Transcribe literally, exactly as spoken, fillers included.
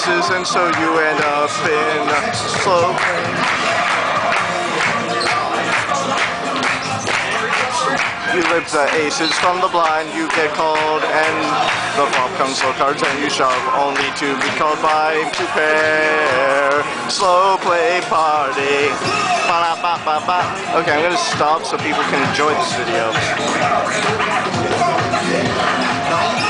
aces, and so you end up in slow play. You lift the aces from the blind, you get called, and the flop comes slow cards, and you shove, only to be called by two pair. Slow play party. Ba -ba -ba -ba. Okay, I'm gonna stop so people can enjoy this video.